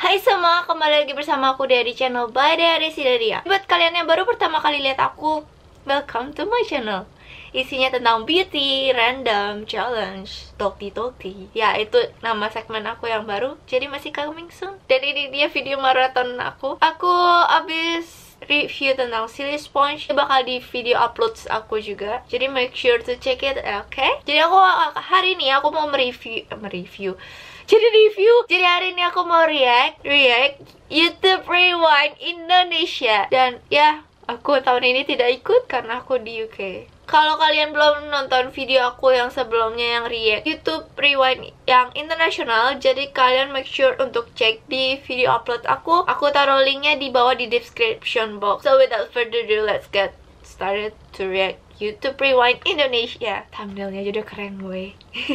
Hai semua, kembali lagi bersama aku dari channel By Dea Desideria. Buat kalian yang baru pertama kali lihat aku, welcome to my channel. Isinya tentang beauty, random, challenge, talky. Ya, itu nama segmen aku yang baru, jadi masih coming soon. Dan ini dia video marathon aku. Aku abis review tentang Silly Sponge, bakal di video upload aku juga, jadi make sure to check it, oke? Jadi aku hari ini aku mau mereview. Jadi hari ini aku mau react YouTube Rewind Indonesia. Dan ya, aku tahun ini tidak ikut karena aku di UK. Kalau kalian belum nonton video aku yang sebelumnya yang react YouTube Rewind yang internasional, jadi kalian make sure untuk cek di video upload aku. Aku taruh linknya di bawah di description box. So without further ado, let's get started to react YouTube Rewind Indonesia. Thumbnailnya juga keren gue.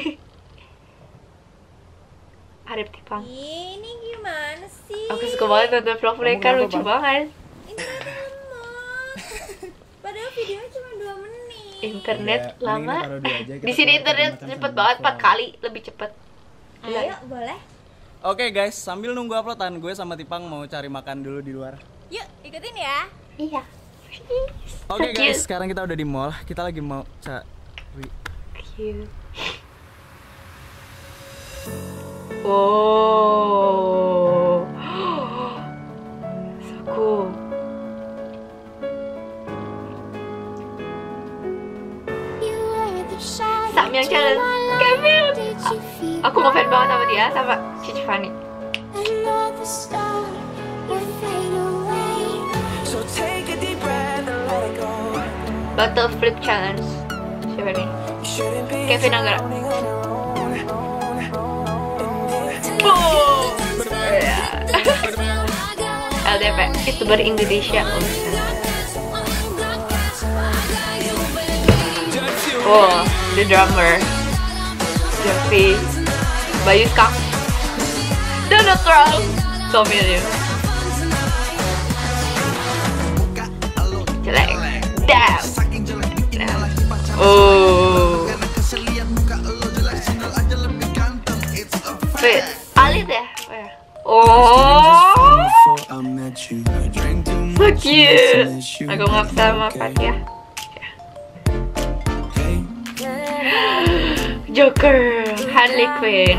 Arif Tipang. Ini gimana sih? Aku suka banget nonton vlog mereka, lucu banget. Ini lama. Padahal videonya cuma 2 menit. Internet Ya, lama. di Di sini internet cepet banget, 4 kali lebih cepet. Ayo, boleh? Oke guys, sambil nunggu uploadan, gue sama Tipang mau cari makan dulu di luar. Yuk, ikutin ya. Iya. Oke guys, sekarang kita udah di mall. Kita lagi mau cari. Cute. Wow. So cool. Samyang challenge Kevin. Aku ngefans banget sama dia, sama Cici Fanny. Bottle flip challenge. Siapa nih? Kevin Anggara. LDP, YouTuber Indonesia. Oh, the drummer, Jeffy, Bayu Skak, Donald Trump, Tommy. Jelek, damn. Oh, wait, Alit ya? Oh, so cute. Aku nggak bisa makan ya. Joker, Harley Quinn.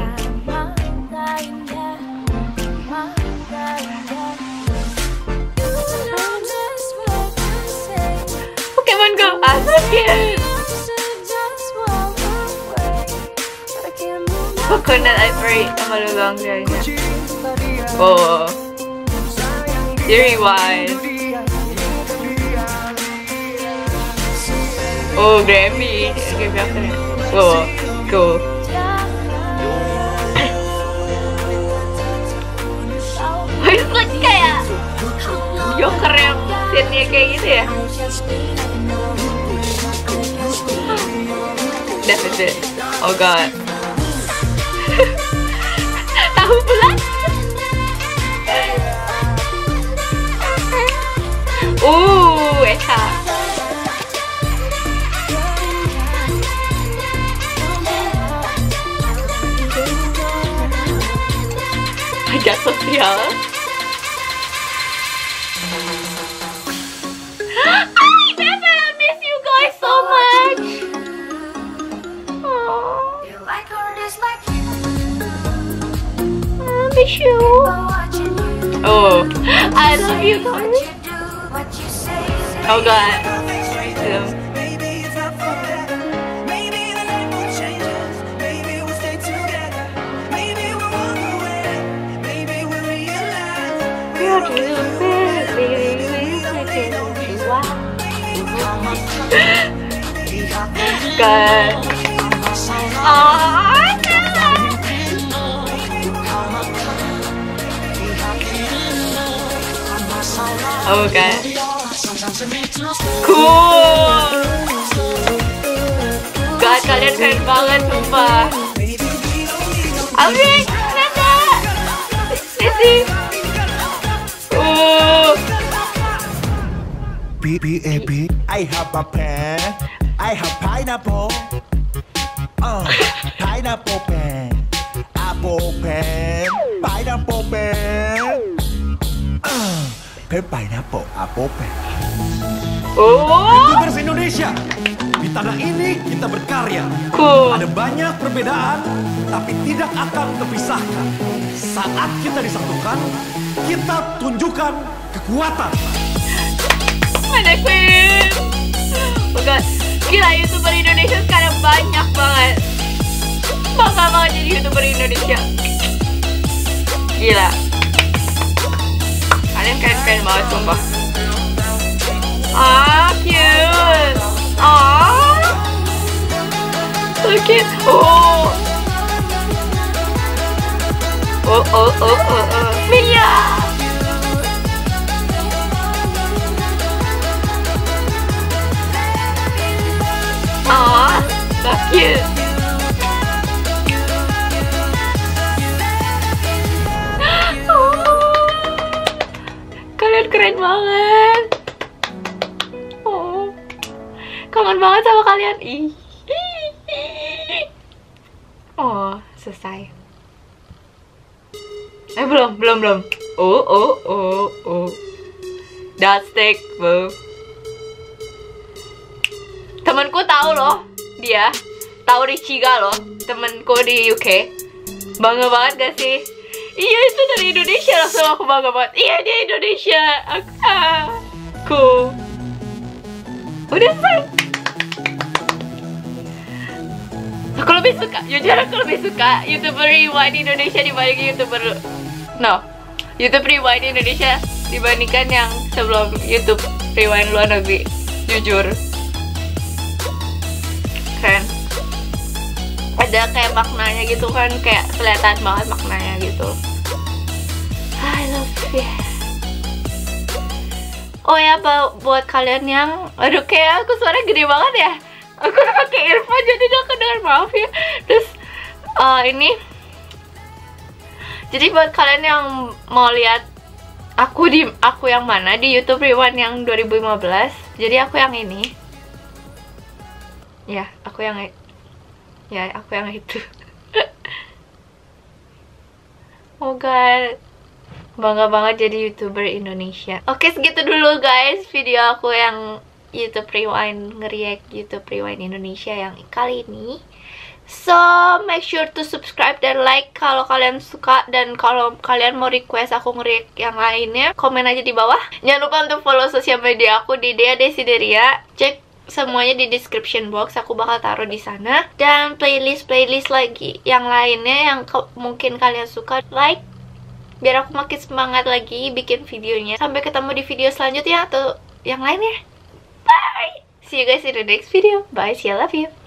Pokemon Go, so cute. Coconut Ivory sama lulang jarinya. Oh, Rewind. Oh, Grammy. Grammy apa nih? Oh, cool. It's like kayak Joker yang scene-nya kayak gitu ya. That's it. Oh god. Tahu bulan? Eka. Agak sosial. I miss you guys so much. I miss you. Oh, I love you guys. Oh god. God. Oh god. Cool. God, kalian keren banget, sumpah. Alright, Nanda. Sisi. B-A-B I have a pen I have pineapple Pineapple pen Apple pen Pineapple pen Pineapple, apple pen. Oh, YouTubers Indonesia, di tanah ini kita berkarya. cool. Ada banyak perbedaan, tapi tidak akan terpisahkan. Saat kita disatukan, kita tunjukkan kekuatan. Ada Queen. Bukan. Gila, YouTuber Indonesia sekarang banyak banget. Bangga banget jadi YouTuber Indonesia. Gila. Kalian keren-keren banget, sumpah. Ah, cute. Ah, so cute. Oh. Mia. Ah, so cute. Kalian keren banget. Oh, kangen banget sama kalian. Ih. Oh, selesai. Belum. Oh. That's stick, bro. Temanku tahu loh, dia tahu Richiga loh, temanku di UK. Bangga banget gak sih? Iya, itu dari Indonesia, langsung aku bangga banget. Iya, dia Indonesia. Aku udah selesai. Aku lebih suka, jujur aku lebih suka YouTuber Rewind Indonesia dibanding YouTube Rewind Indonesia dibandingkan yang sebelum YouTube Rewind luar negeri. Jujur kan ada kayak maknanya gitu kan, kayak kelihatan banget maknanya gitu. I love it. Oh ya, buat kalian yang kayak aku suara gede banget ya, aku pakai earphone jadi gak kedengar, maaf ya. Terus jadi buat kalian yang mau lihat aku yang mana di YouTube Rewind yang 2015, jadi aku yang ini. Ya, aku yang itu. Oh god, bangga banget jadi YouTuber Indonesia. Oke, segitu dulu guys video aku yang YouTube Rewind, nge-react YouTube Rewind Indonesia yang kali ini. So, make sure to subscribe dan like kalau kalian suka, dan kalau kalian mau request aku nge-react yang lainnya, komen aja di bawah. Jangan lupa untuk follow sosial media aku di Dea Desideria. Cek semuanya di description box, aku bakal taruh di sana. Dan playlist lagi yang lainnya yang mungkin kalian suka, like, biar aku makin semangat lagi bikin videonya. Sampai ketemu di video selanjutnya atau yang lainnya. Bye, see you guys in the next video. Bye, see you, love you.